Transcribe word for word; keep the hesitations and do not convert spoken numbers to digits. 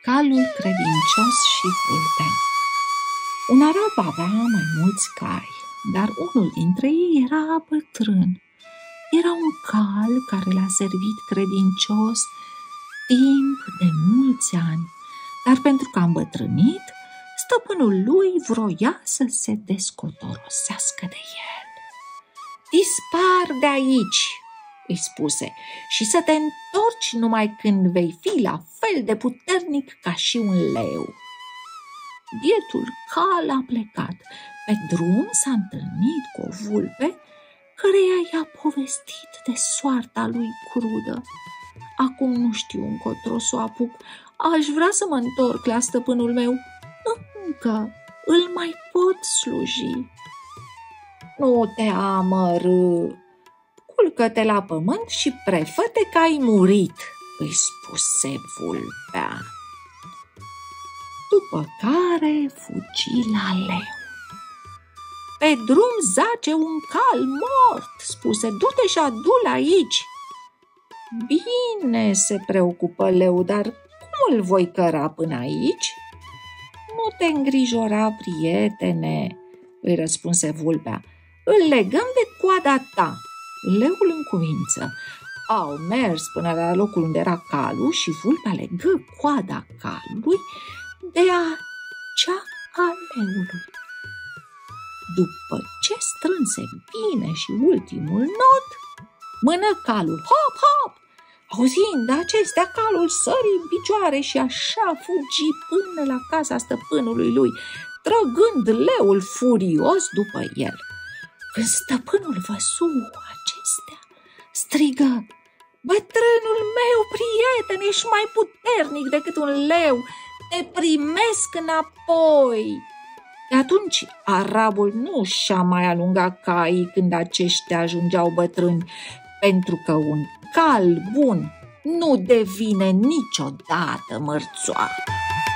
Calul credincios și vulpea. Un arab avea mai mulți cai, dar unul dintre ei era bătrân. Era un cal care l-a servit credincios timp de mulți ani, dar pentru că a îmbătrânit, stăpânul lui vroia să se descotorosească de el. "Dispar de aici," îi spuse, "și să te întorci numai când vei fi la fel de puternic ca și un leu." Bietul cal a plecat. Pe drum s-a întâlnit cu o vulpe căreia i-a povestit de soarta lui crudă. "Acum nu știu încotro să o apuc. Aș vrea să mă întorc la stăpânul meu. Încă îl mai pot sluji." "Nu te amărâ, culcă-te la pământ și prefă-te că ai murit," îi spuse vulpea. După care fugi la leu. "Pe drum zace un cal mort," spuse, "du-te și adu-l aici." "Bine," se preocupă leu, "dar cum îl voi căra până aici?" "Nu te îngrijora, prietene," îi răspunse vulpea, "îl legăm de coada ta." Leul în cuvință. Au mers până la locul unde era calul și vulpea legă coada calului de acea a leului. După ce strânse bine și ultimul nod, mână calul, hop, hop! Auzind acestea, calul sări în picioare și așa fugi până la casa stăpânului lui, trăgând leul furios după el. Când stăpânul văzu acestea, strigă: "Bătrânul meu prieten, ești mai puternic decât un leu, te primesc înapoi." De atunci arabul nu și-a mai alungat caii când aceștia ajungeau bătrâni, pentru că un cal bun nu devine niciodată mărțoară.